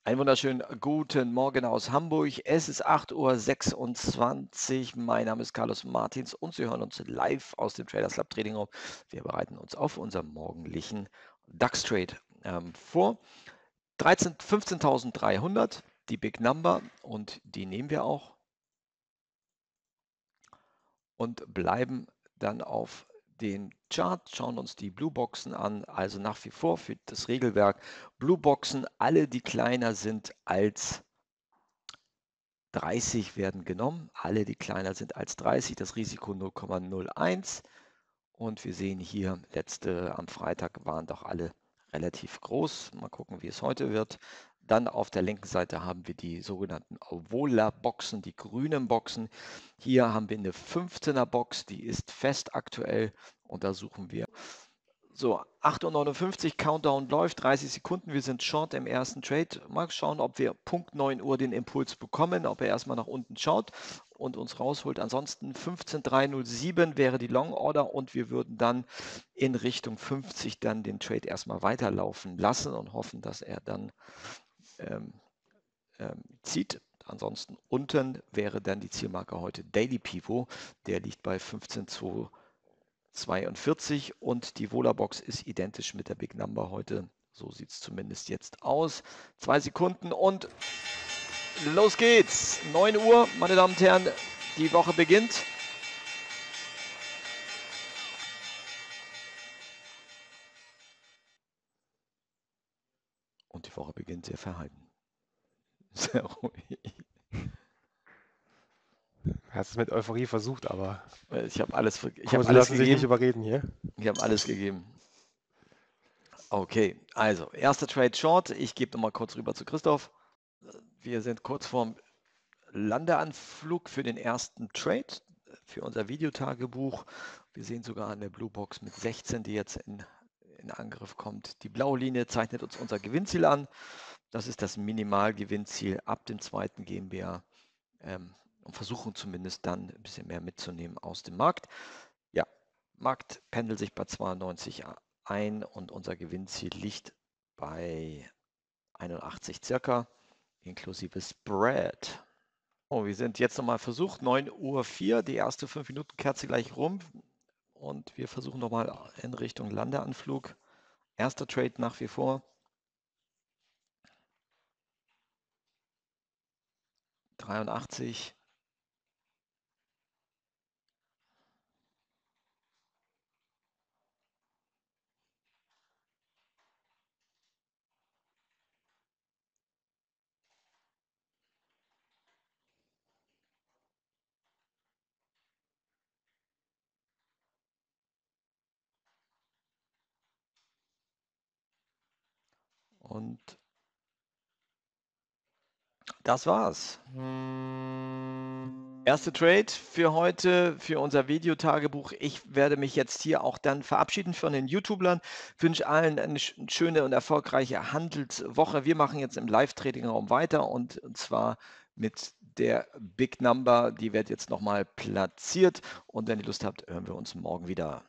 Einen wunderschönen guten Morgen aus Hamburg. Es ist 8:26 Uhr. Mein Name ist Carlos Martins und Sie hören uns live aus dem Traders Lab Trading Raum. Wir bereiten uns auf unseren morgendlichen DAX-Trade vor. 15.300, die Big Number, und die nehmen wir auch und bleiben dann auf den Chart, schauen uns die Blue Boxen an, also nach wie vor für das Regelwerk Blue Boxen, alle die kleiner sind als 30 werden genommen, alle die kleiner sind als 30, das Risiko 0,01, und wir sehen hier, am Freitag waren doch alle relativ groß. Mal gucken, wie es heute wird. Dann auf der linken Seite haben wir die sogenannten Vola-Boxen, die grünen Boxen. Hier haben wir eine 15er Box, die ist fest aktuell, und da suchen wir. So, 8:59 Uhr, Countdown läuft, 30 Sekunden, wir sind short im ersten Trade. Mal schauen, ob wir Punkt 9 Uhr den Impuls bekommen, ob er erstmal nach unten schaut und uns rausholt. Ansonsten 15.307 wäre die Long Order, und wir würden dann in Richtung 50 dann den Trade erstmal weiterlaufen lassen und hoffen, dass er dann zieht. Ansonsten unten wäre dann die Zielmarke heute Daily Pivot, der liegt bei 15.242, und die Vola-Box ist identisch mit der Big Number heute. So sieht es zumindest jetzt aus. 2 Sekunden und los geht's. 9 Uhr, meine Damen und Herren, die Woche beginnt. Und die Woche beginnt sehr verhalten. Sehr ruhig. Du hast es mit Euphorie versucht, aber Ich habe alles, Kurse lassen sich nicht überreden hier. Ich habe alles gegeben. Okay, also erster Trade Short. Ich gebe nochmal kurz rüber zu Christoph. Wir sind kurz vorm Landeanflug für den ersten Trade, für unser Videotagebuch. Wir sehen sogar eine Blue Box mit 16, die jetzt in Angriff kommt. Die blaue Linie zeichnet uns unser Gewinnziel an. Das ist das Minimalgewinnziel. Ab dem zweiten gehen wir und versuchen zumindest dann ein bisschen mehr mitzunehmen aus dem Markt. Ja, Markt pendelt sich bei 92 ein und unser Gewinnziel liegt bei 81 circa, inklusive Spread. Oh, wir sind jetzt nochmal versucht, 9:04 Uhr, die erste 5-Minuten-Kerze gleich rum, und wir versuchen nochmal in Richtung Landeanflug. Erster Trade nach wie vor. 83. Und das war's. Erste Trade für heute, für unser Videotagebuch. Ich werde mich jetzt hier auch dann verabschieden von den YouTubern. Wünsche allen eine schöne und erfolgreiche Handelswoche. Wir machen jetzt im Live-Trading-Raum weiter, und zwar mit der Big Number. Die wird jetzt nochmal platziert, und wenn ihr Lust habt, hören wir uns morgen wieder.